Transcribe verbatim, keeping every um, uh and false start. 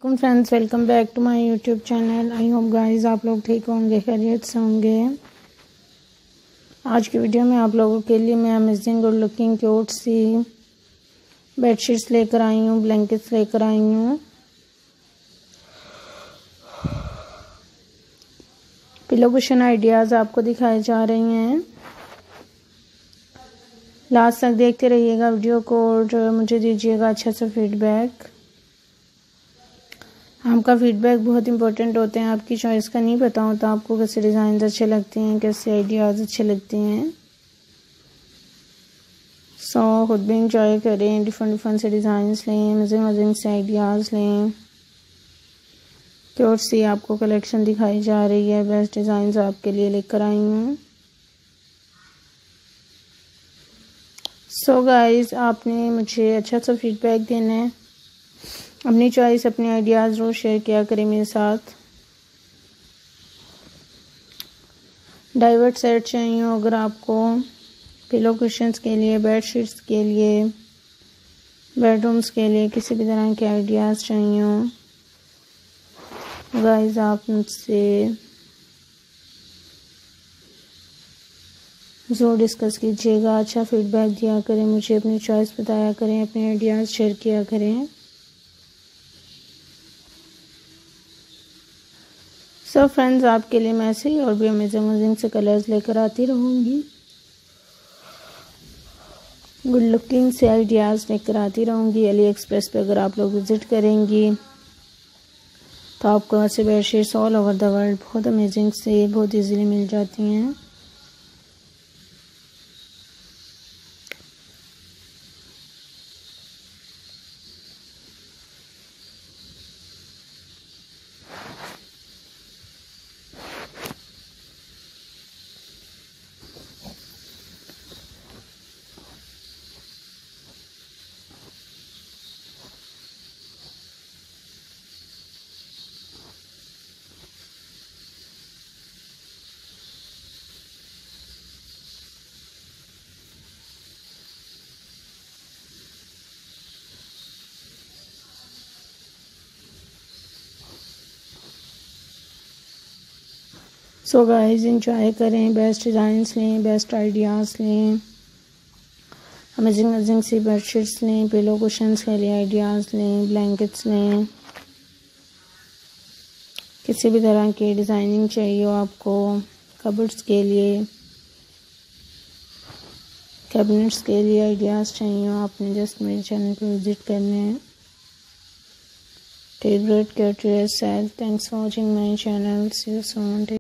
वालेकुम friends, welcome back to my YouTube channel. I hope guys आप लोग ठीक होंगे, खैरियत से होंगे। आज की वीडियो में आप लोगों के लिए मैं अमेजिंग गुड लुकिंग क्यूट सी बेडशीट्स लेकर आई हूँ, ब्लैंकेट्स लेकर आई हूँ। पिलो कुशन आइडियाज़ आपको दिखाए जा रही हैं। लास्ट तक देखते रहिएगा वीडियो को और मुझे दीजिएगा अच्छा सा फीडबैक। आपका फीडबैक बहुत इंपॉर्टेंट होते हैं। आपकी चॉइस का नहीं पता होता आपको कैसे डिज़ाइन अच्छे लगते हैं, कैसे आइडियाज़ अच्छे लगते हैं। सो so, खुद भी इंजॉय करें, डिफरेंट डिफरेंट से डिज़ाइंस लें, मज़े मज़े से आइडियाज़ लें। क्यूट सी आपको कलेक्शन दिखाई जा रही है, बेस्ट डिज़ाइंस आपके लिए लेकर आई हूँ। सो गाइस, आपने मुझे अच्छा सा फीडबैक देना है। अपनी चॉइस, अपने आइडियाज़ रोज़ शेयर किया करें मेरे साथ। डाइवर्ट सेट चाहिए हो अगर आपको, पिलो कुशन्स के लिए, बेड शीट्स के लिए, बेडरूम्स के लिए, किसी भी तरह के आइडियाज़ चाहिए हो गाइस, आप मुझसे ज़रूर डिस्कस कीजिएगा। अच्छा फीडबैक दिया करें, मुझे अपनी चॉइस बताया करें, अपने आइडियाज़ शेयर किया करें। सो फ्रेंड्स, आपके लिए मैं ऐसे ही और भी अमेजिंग अमेजिंग से कलर्स लेकर आती रहूँगी, गुड लुकिंग से आइडियाज़ लेकर आती रहूँगी। अली एक्सप्रेस पे अगर आप लोग विज़िट करेंगी तो आपको ऐसे bedsheets all over the world बहुत अमेजिंग से बहुत इजीली मिल जाती हैं। सो गाइस, इंजॉय करें, बेस्ट डिज़ाइंस लें, बेस्ट आइडियाज़ लें, अमेजिंग अमेजिंग सी बेडशीट्स लें, पिलो कुशन्स के लिए आइडियाज़ लें, ब्लैंकेट्स लें, किसी भी तरह की डिज़ाइनिंग चाहिए हो आपको, कबर्ड्स के लिए, कैबिनेट्स के लिए आइडियाज़ चाहिए हो, आपने जस्ट मेरे चैनल पर विज़िट करने हैं। Take great care to yourself. Thanks for watching my channel. See you soon.